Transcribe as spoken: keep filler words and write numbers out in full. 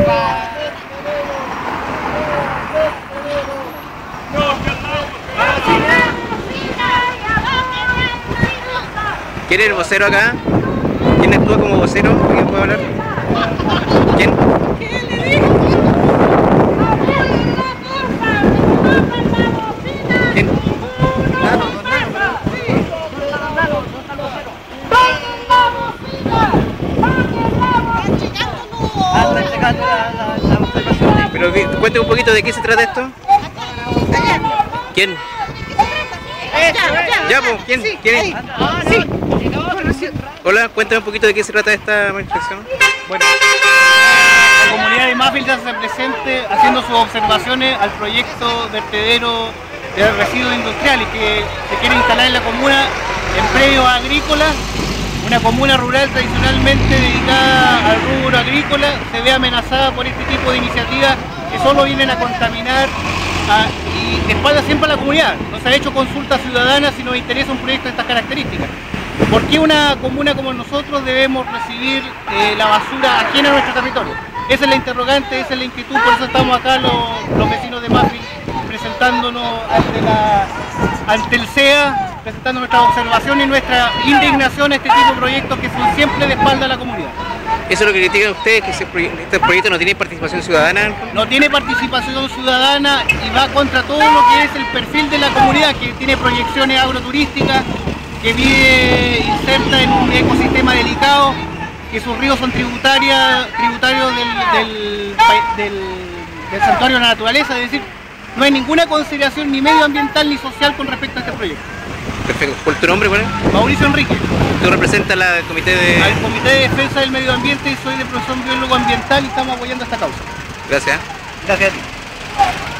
¿Quién es el vocero acá? ¿Quién actúa como vocero? ¿Quién puede hablar? ¿Quién? ¿Qué le dijo? ¿Quién? Pero cuéntame un poquito de qué se trata esto. ¿Quién? Ya, pues, ¿quién? ¿Quién? Hola, cuéntame un poquito de qué se trata esta manifestación. Bueno, la comunidad de Mapfre se hace presente haciendo sus observaciones al proyecto vertedero de residuos industriales que se quiere instalar en la comuna en predios agrícolas. Una comuna rural tradicionalmente dedicada al rubro agrícola se ve amenazada por este tipo de iniciativas que solo vienen a contaminar a, y de espalda siempre a la comunidad. No se ha hecho consulta ciudadana si nos interesa un proyecto de estas características. ¿Por qué una comuna como nosotros debemos recibir eh, la basura ajena a nuestro territorio? Esa es la interrogante, esa es la inquietud, por eso estamos acá los, los vecinos de Mapfre presentándonos ante, la, ante el C E A, presentando nuestra observación y nuestra indignación a este tipo de proyectos que son siempre de espalda a la comunidad. Eso es lo que critican ustedes, que ese proye este proyecto no tiene participación ciudadana. No tiene participación ciudadana y va contra todo lo que es el perfil de la comunidad, que tiene proyecciones agroturísticas, que vive inserta en un ecosistema delicado, que sus ríos son tributarias, tributarios del, del, del, del santuario de la naturaleza, es decir, no hay ninguna consideración ni medioambiental ni social con respecto a este proyecto. Perfecto. ¿Cuál es tu nombre? ¿Cuál es? Mauricio Enrique. ¿Tú representas al comité de...? Al Comité de Defensa del Medio Ambiente y soy de profesión biólogo ambiental y estamos apoyando esta causa. Gracias. Gracias a ti.